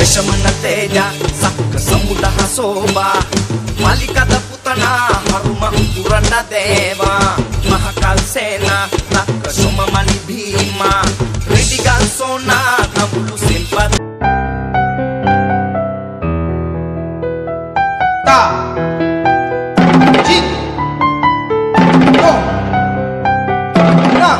विषमन तेज सक समुदह शोभा मालिकद पुतना हरुम पुरन देवा महाकाल सेना नक सोममणि भीमा रेडिगल सोना नमुलु सिंपत ता जित नो ना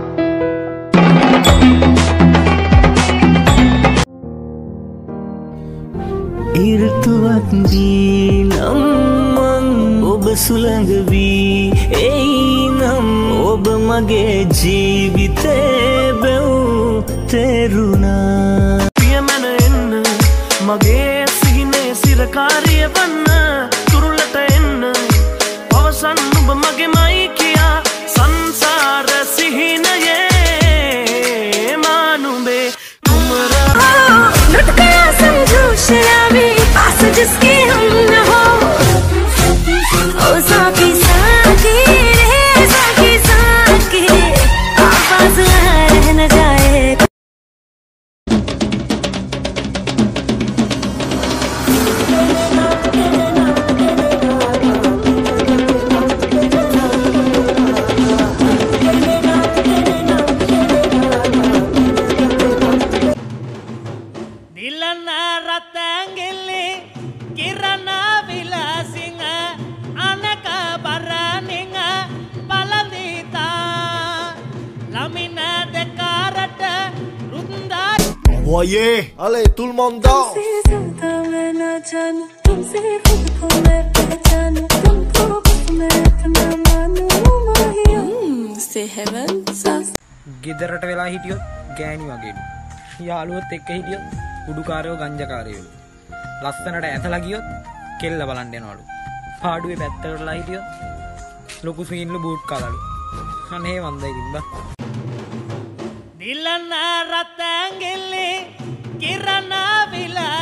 ඉර්තුවක් දී නම් ඔබ සුළඟ වී එයි නම් ඔබ මගේ ජීවිතේ බැව් තෙරුණා පියමන එන්න මගේ සිහිනේ සිරකාරිය වන්න තුරුලට එන්න පවසන් ඔබ මගේමයි කියා සංසාර සිහිනයේ මානුඹේ කුමරා लुटकया समझो शराबी पास जिसके हम न हो ओ साकी साकी रे साकी साकी आवाज रह न जाए Voyez, allez tout le monde danse. Say heaven. ගෙදරට වෙලා හිටියොත් ගෑණි වගේලු. යාළුවොත් එක්ක හිටියොත් කුඩුකාරයෝ ගංජකාරයෝ. ලස්සනට ඇතලා ගියොත් කෙල්ල බලන්න යනවලු. පාඩුවේ පැත්තකටලා හිටියොත් ලොකු සීන්ලු බූට් කාලලු. අනේ වන්දයි කිම්බා. දිලන රතංගෙල්ලේ කිරණ විලා